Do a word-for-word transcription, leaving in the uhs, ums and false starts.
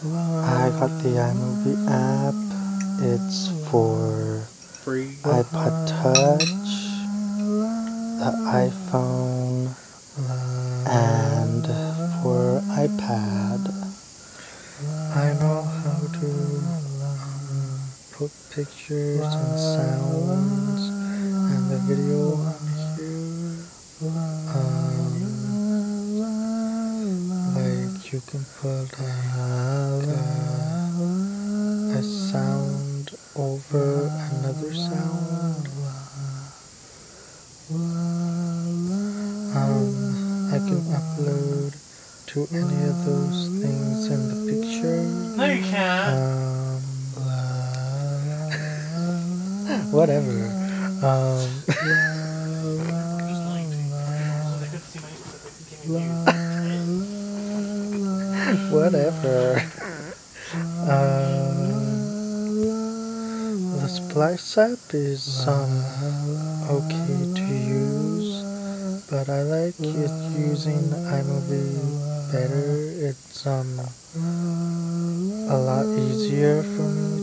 I got the iMovie app. It's for Free. iPod Touch, the iPhone, and for iPad. I know how to um, put pictures and sounds and the video on here. Um, like you can put like uh, a sound over another sound. Um, I can upload to any of those things in the picture. No, you can't. Um, whatever. Um, Just lying to you. So they could see my they could see my whatever. Um, the Splice app is um okay to use, but I like it using iMovie better. It's um a lot easier for me